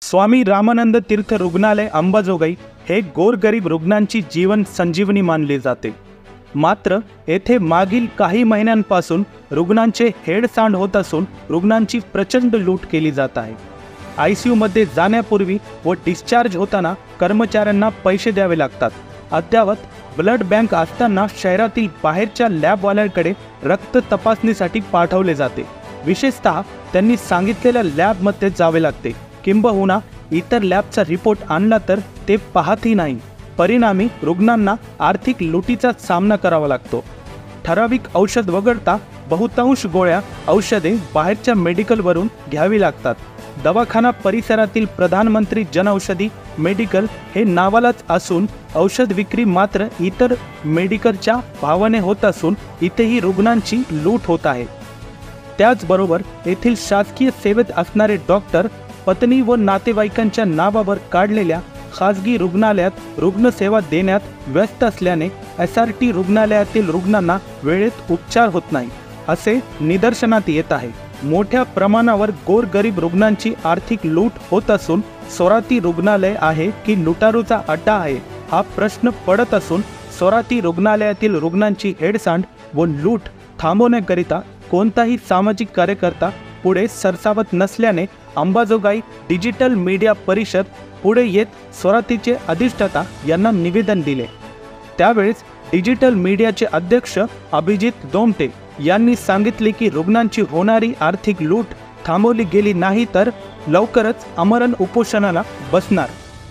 स्वामी रामानंद तीर्थ रुग्णालय अंबाजोगाई हे गोरगरीब रुग्णांची जीवन संजीवनी मानले जाते। मात्र येथे मागील काही महिन्यांपासून रुग्णांचे हेळसांड होत असून रुग्णांची प्रचंड लूट केली जात आहे। आयसीयू मध्ये जाण्यापूर्वी व डिस्चार्ज होताना कर्मचाऱ्यांना पैसे द्यावे लागतात। अद्यावत ब्लड बँक असताना शहरातील बाहेरच्या लॅबवाल्यांकडे रक्त तपासणीसाठी पाठवले जाते। विशेषतः त्यांनी सांगितलेल्या लॅबमध्ये जावे लागते, किंबहुना इतर लॅबचा रिपोर्ट आणला तर ते पाहतही नाही। परिणामी रुग्णांना आर्थिक लुटीचा सामना करावा लागतो। ठराविक औषध वगळता बहुतांश गोळ्या औषधे बाहेरच्या मेडिकलवरून घ्यावी लागतात। दवाखाना परिसरातील प्रधानमंत्री जनऔषधी मेडिकल हे नावालाच असून औषध विक्री मात्र इतर मेडिकलच्या भावाने होत असून इथेही रुग्णांची लूट होत आहे। त्याचबरोबर येथील शासकीय सेवेत असणारे डॉक्टर पत्नी व नातेवाईकांच्या नावावर काढलेल्या खासगी रुग्णालयात रुग्णसेवा देण्यात व्यस्त असल्याने SRT रुग्णालयातील रुग्णांना वेळेत उपचार होत नाही असे निदर्शनात येत आहे। मोठ्या प्रमाणावर गोरगरीब रुग्णांची आर्थिक लूट होत असून सोराती रुग्णालय आहे की लुटारूचा अड्डा आहे हा प्रश्न पडत असून सोराती रुग्णालयातील रुग्णांची हेळसांड व लूट थांबवण्याकरिता कोणताही सामाजिक कार्यकर्ता पुढे सरसावत नसल्याने अंबाजोगाई डिजिटल मीडिया परिषद पुढे येत सोरातीचे अधिष्ठाता यांना निवेदन दिले। त्यावेळेस डिजिटल मीडियाचे अध्यक्ष अभिजित दोमटे यांनी सांगितले की रुग्णांची होणारी आर्थिक लूट थांबवली गेली नाही तर लवकरच आमरण उपोषणाला बसणार।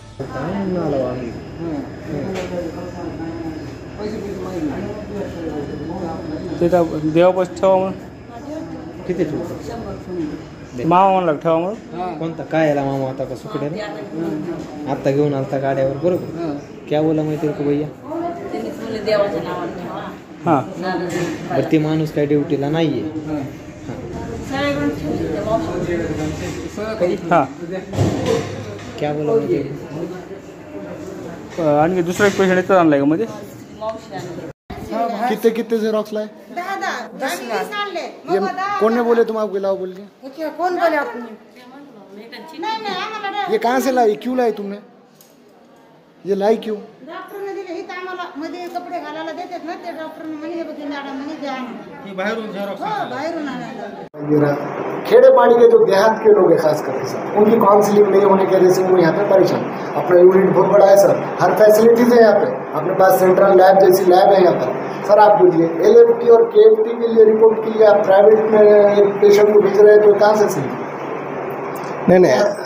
किती मामा म्हणला ठेवा मग कोणता काय आला मामा आता का सुकडे आता घेऊन आलता गाड्यावर बरोबर क्या बोला माहिती का भैया हां बरं ती माणूस काय ड्युटीला नाहीये हां क्या बोला माहिती आणखी दुसरा एक पेशंट इथं आणलाय का मध्ये कितने कितने जेरोक्स लाए? ये कौन ने बोले तुम आपको लाओ बोल के? कौन बोले आपने? ये कहाँ से लाई, क्यों लाई तुमने? ये लाई क्यों? डॉक्टर ने दिले हित आम्हाला मध्ये कपडे घालायला देतात ना ते डॉक्टर ने म्हणे बघ मॅडम म्हणे द्या ये बाहरून जेरोक्स हो बाहेरून आणायला। खेड़े पाड़ी के जो देहात के लोग हैं खास करके सर उनकी काउंसलिंग नहीं होने की वजह से वो यहाँ पे परेशान। अपना यूनिट बहुत बड़ा है सर, हर फैसिलिटीज है यहाँ पे, अपने पास सेंट्रल लैब जैसी लैब है यहाँ पर। सर आप बोलिए LFT और KFT के लिए रिपोर्ट के लिए आप प्राइवेट में पेशेंट को भेज रहे हैं तो कहाँ से सही?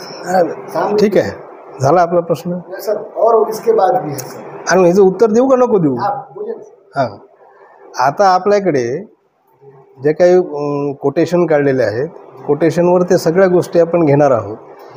नाही ठीक आहे, झाला आपला प्रश्न सर। और इसके बाद भी है सर, आणि ह्याचं उत्तर देऊ का नको देऊ? आप बोलिए ना। हां, आता आपल्याकडे जे काही कोटेशन काढलेले आहेत कोटेशनवर ते सगळ्या गोष्टी आपण घेणार आहोत।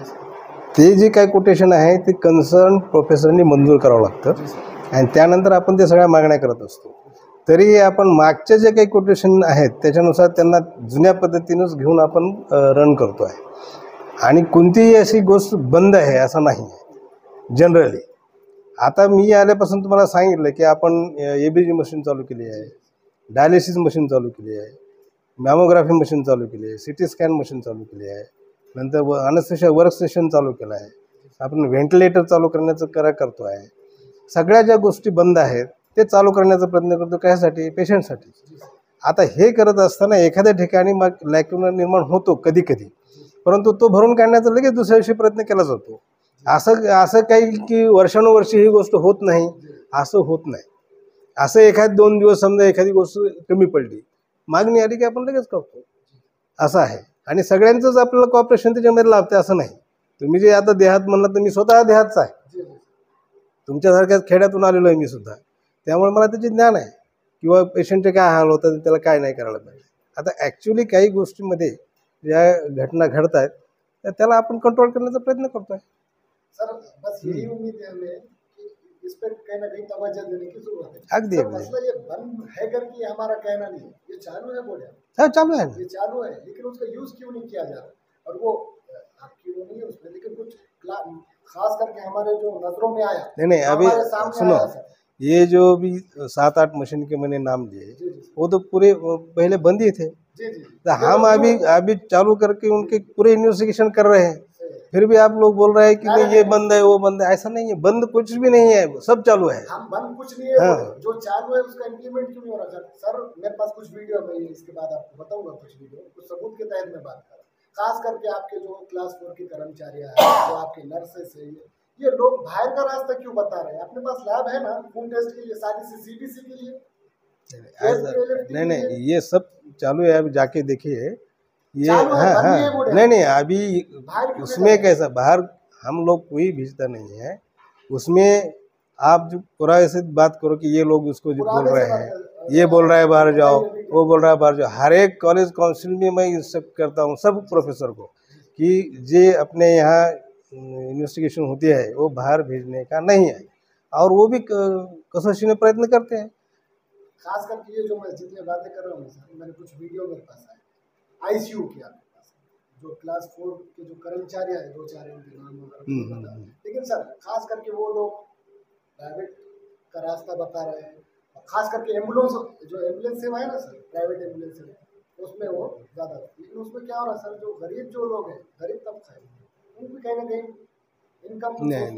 ते जे काही कोटेशन आहे ते कन्सर्न प्रोफेसरनी मंजूर करावं लागतं आणि त्यानंतर आपण ते सगळ्या मागण्या करत असतो। तरी आपण मागचे जे काही कोटेशन आहेत त्याच्यानुसार त्यांना जुन्या पद्धतीनंच घेऊन आपण रन करतो आहे आणि कोणतीही अशी गोष्ट बंद आहे असं नाही आहे जनरली। आता मी आल्यापासून तुम्हाला सांगितलं की आपण ABG मशीन चालू केली आहे, डायलिसिस मशीन चालू केली आहे, मॅमोग्राफी मशीन चालू केली आहे, CT स्कॅन मशीन चालू केली आहे, नंतर अनेस्थेशिया वर्क स्टेशन चालू केलं आहे, आपण व्हेंटिलेटर चालू करण्याचं करतो आहे। सगळ्या ज्या गोष्टी बंद आहेत ते चालू करण्याचा प्रयत्न करतो, कशासाठी? पेशंटसाठी। आता हे करत असताना एखाद्या ठिकाणी मग लॅक्युना निर्माण होतो कधी कधी, परंतु तो भरून काढण्याचा लगेच दुसऱ्या दिवशी प्रयत्न केला जातो। असं काही की वर्षानुवर्षी ही गोष्ट होत नाही असं होत नाही। असं एखाद 2 दिवस समजा एखादी गोष्ट कमी पडली, मागणी आली की आपण लगेच करतो असं आहे। आणि सगळ्यांचंच आपल्याला कॉपरेशन त्याच्यामध्ये लाभते असं नाही। तुम्ही जे आता देहात म्हणलं तर मी स्वतः देहातचा आहे, तुमच्यासारख्याच खेड्यातून आलेलो आहे मी सुद्धा, त्यामुळे मला त्याचे ज्ञान आहे किंवा पेशंटचे काय हाल होतात त्याला काय नाही करायला पाहिजे। आता ॲक्च्युली काही गोष्टीमध्ये ज्या घटना घडत आहेत त्याला आपण कंट्रोल करण्याचा प्रयत्न करतो आहे। सर बस यही उम्मीद है हमें कि इस पर कहीं ना कहीं तवज्जो देने की जरूरत है। अगदी मसला ये बंद है करके हमारा कहना नहीं, ये चालू है बोले, हाँ चालू है, ये चालू है, लेकिन उसका यूज क्यों नहीं किया जा रहा? और वो आपकी वो नहीं है उसमें, लेकिन कुछ खास करके हमारे जो नजरों में आया नहीं अभी सुनो, ये जो भी 7-8 मशीन के मैंने नाम लिए वो तो पूरे पहले बंद ही थे। तो हम अभी चालू करके उनके पूरे इन्वेस्टिगेशन कर रहे हैं फिर भी आप लोग बोल रहे हैं कि नहीं ये बंद है वो बंद है। ऐसा नहीं है, बंद कुछ भी नहीं है, सब चालू है। हम बंद कुछ नहीं है, हाँ। जो चालू है उसका इम्प्लीमेंट क्यों नहीं हो रहा सर? मेरे पास कुछ वीडियो है, मैं इसके बाद आपको बताऊंगा कुछ वीडियो, कुछ सबूत के तहत मैं बात कर रहा हूँ। खास करके आपके जो क्लास 4 के कर्मचारी हैं, जो आपके नर्सेस है, ये लोग बाहर का रास्ता क्यों बता रहे हैं? अपने पास लैब है ना खून टेस्ट के लिए, सारी CBC के लिए। नहीं नहीं, ये सब चालू है, अभी जाके देखिए ये। चालू है, हाँ बंद नहीं है हाँ, बोले। नहीं नहीं, अभी बाहर क्यों उसमें कैसा, बाहर हम लोग कोई भेजता नहीं है उसमें। आप जो पूरा ऐसे बात करो कि ये लोग उसको जो बोल रहे हैं, ये बोल रहा है बाहर जाओ, वो बोल रहा है बाहर जाओ। हर एक कॉलेज काउंसिल में मैं इंस्ट्रक्ट करता हूँ सब प्रोफेसर को कि जे अपने यहाँ इन्वेस्टिगेशन होती है वो बाहर भेजने का नहीं है, और वो भी कसोशी में प्रयत्न करते हैं। खास करके ये जो मैं जितनी बातें कर रहा हूँ सर, मैंने कुछ वीडियो मेरे पास आए ICU की आपके पास, जो क्लास 4 के जो कर्मचारी हैं, 2-4 उनके नाम वगैरह, लेकिन सर खास करके वो लोग प्राइवेट का रास्ता बता रहे हैं। और खास करके एम्बुलेंस, जो एम्बुलेंस सेवा है ना सर, प्राइवेट एम्बुलेंस सेवा, उसमें वो ज़्यादा, लेकिन उसमें क्या हो रहा है सर, जो गरीब जो लोग हैं, गरीब तबका है, उनको कहीं ना कहीं इनकम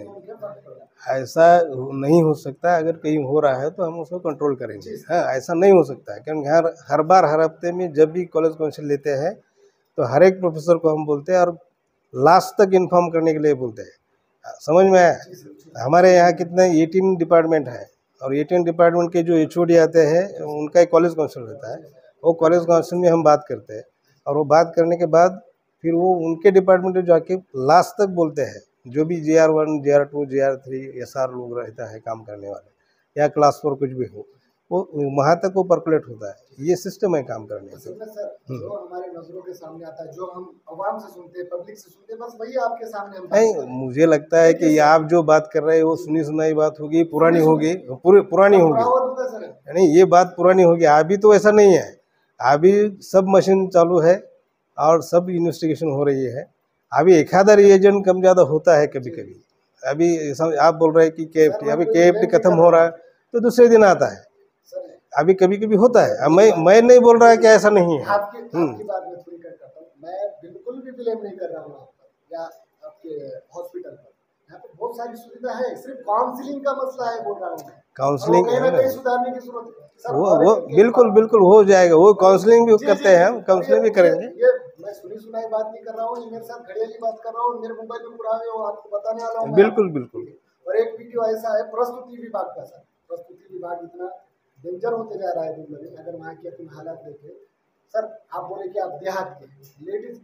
नहीं, ऐसा नहीं हो सकता। अगर कहीं हो रहा है तो हम उसको कंट्रोल करेंगे। हाँ, ऐसा नहीं हो सकता है, क्योंकि हर बार हर हफ्ते में जब भी कॉलेज काउंसिल लेते हैं तो हर एक प्रोफेसर को हम बोलते हैं और लास्ट तक इन्फॉर्म करने के लिए बोलते हैं। समझ में आया? हमारे यहाँ कितने 18 डिपार्टमेंट है, और 18 डिपार्टमेंट के जो HOD आते हैं उनका एक कॉलेज काउंसिल रहता है। वो कॉलेज काउंसिल में हम बात करते हैं, और वो बात करने के बाद फिर वो उनके डिपार्टमेंट में जाके लास्ट तक बोलते हैं। जो भी JR1, JR2, JR3 SR लोग रहता है काम करने वाले, या क्लास 4 कुछ भी हो, वो वहाँ तक वो परकुलेट होता है। ये सिस्टम है काम करने का। सर जो हमारे नजरों के सामने आता है, जो हम आवाम से सुनते हैं, पब्लिक से सुनते हैं, बस वही आपके सामने हम नहीं, मुझे लगता है कि आप जो बात कर रहे हैं वो सुनी सुनाई बात होगी, पुरानी होगी, पुरानी होगी। नहीं, ये बात पुरानी होगी। अभी तो ऐसा नहीं है, अभी सब मशीन चालू है और सब इन्वेस्टिगेशन हो रही है। अभी एक आधा रिएजेंट कम ज़्यादा होता है कभी कभी। अभी आप बोल रहे हैं कि KFT, अभी KFT खत्म हो रहा है तो दूसरे दिन आता है, अभी कभी कभी होता है। मैं नहीं बोल रहा है कि ऐसा नहीं है। आपकी बात में थोड़ी करता हूँ, मैं बिल्कुल भी ब्लेम नहीं कर रहा हूँ आप पर या आपके हॉस्पिटल पर। यहाँ पे बहुत सारी सुविधा है, सिर्फ काउंसलिंग का मसला है बोल रहा हूँ मैं। काउंसलिंग सुधारने की जरूरत है सर। वो बिल्कुल हो जाएगा। वो काउंसलिंग भी करते हैं, हम काउंसलिंग भी करेंगे। ये मैं सुनी सुनाई बात नहीं कर रहा हूँ, मेरे साथ घड़ियाली बात कर रहा हूँ, मेरे मोबाइल में पुराने हो आपको बताने वाला हूँ। बिल्कुल। और एक वीडियो ऐसा है प्रस्तुति विभाग का सर, प्रस्तुति विभाग इतना डेंजर होते जा रहा है दिन ब दिन। अगर वहाँ की अपनी हालात देखे सर, आप बोले कि आप देहात के लेडीज,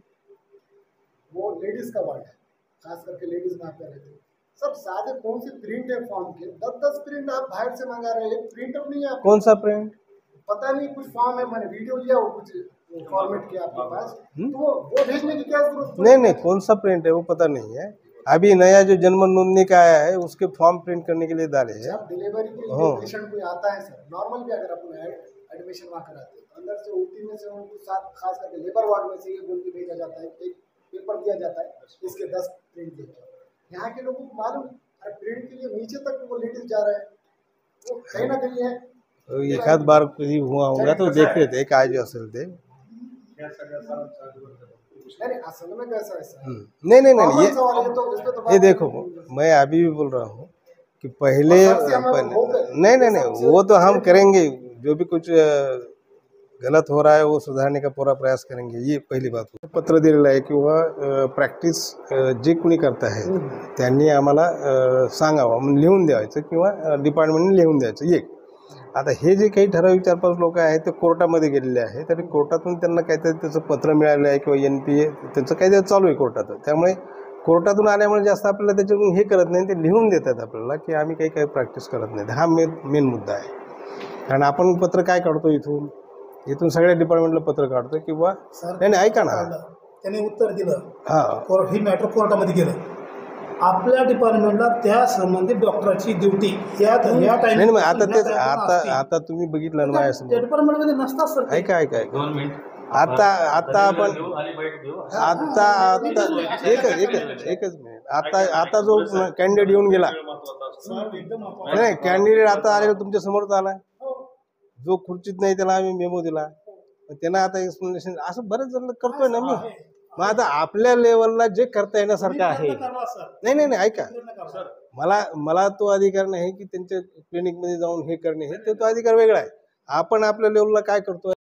वो लेडीज का वार्ड है, खास करके लेडीज वहाँ पे रहते हैं सर। सादे कौन से प्रिंट है फॉर्म के, 10 प्रिंट आप बाहर से मंगा रहे हैं, प्रिंटर नहीं है। कौन सा प्रिंट? पता नहीं, कुछ फॉर्म है, मैंने वीडियो लिया, वो कुछ फॉर्मेट किया आपके पास, तो वो भेजने की क्या जरूरत? नहीं, कौन सा प्रिंट है वो पता नहीं है। अभी नया जो जन्म नोंदनी का आया है उसके फॉर्म प्रिंट करने के लिए डाले हैं। डिलीवरी के लिए पेशेंट कोई आता है सर, नॉर्मल भी अगर अपन एडमिशन वहाँ कराते हैं, अंदर से OT में से उनको साथ, खास करके लेबर वार्ड में से ये बोल के भेजा जाता है, एक पेपर दिया जाता है, इसके 10 प्रिंट देते। यहाँ के लोगों को मालूम, अरे प्रिंट के लिए नीचे तक वो लेडीज जा रहे हैं, वो कहीं ना कहीं है। एक आध बार कहीं हुआ होगा तो देख रहे थे काय जो असल थे। नहीं, असल में कैसा है सर? नहीं, ये देखो, मैं अभी भी बोल रहा हूँ कि पहले नहीं, वो तो हम करेंगे। जो भी कुछ गलत हो रहा है वो सुधारने का पूरा प्रयास करेंगे। ये पहिली बात. पत्र दिलेलं आहे किंवा प्रॅक्टिस जे कोणी करत आहे त्यांनी आम्हाला सांगावं, लिहून द्यायचं किंवा डिपार्टमेंटने लिहून द्यायचं. एक आता हे जे काही ठराविक 4-5 लोक आहेत ते कोर्टामध्ये गेलेले आहेत, तरी कोर्टातून त्यांना काहीतरी त्याचं पत्र मिळालं आहे किंवा NPA त्यांचं काहीतरी चालू आहे कोर्टात. त्यामुळे कोर्टातून आल्यामुळे जास्त आपल्याला त्याच्यातून हे करत नाही, ते लिहून देतात आपल्याला की आम्ही काही प्रॅक्टिस करत नाही. हा मेन मुद्दा आहे. कारण आपण पत्र काय काढतो, इथून सगळ्या डिपार्टमेंटला पत्र काढतो किंवा नाही ऐका ना, त्याने उत्तर दिलं, हां, ही मॅटर कोर्टामध्ये गेलं. आपल्या डिपार्टमेंटला त्या संबंधित डॉक्टरची ड्युटी या नाही मग आता तुम्ही बघितलं ना त्या डिपार्टमेंटमध्ये नसतात सर. ऐका आता आपण एकच मिनिट. आता जो कॅन्डिडेट येऊन गेला नाही, कॅन्डिडेट आता आलेला तुमच्या समोर आला, जो खुर्चीत नाही त्याला आम्ही मेमो दिला, त्यांना आता एक्सप्लेनेशन असं बरेच जण करतोय ना मी. मग आता आपल्या लेवलला जे करता येण्यासारखं आहे, करा सर. नाही ऐका, प्रयत्न करा. मला तो अधिकार नाही की त्यांच्या क्लिनिकमध्ये जाऊन हे करणे, हे तो अधिकार वेगळा आहे. आपण आपल्या लेवलला काय करतोय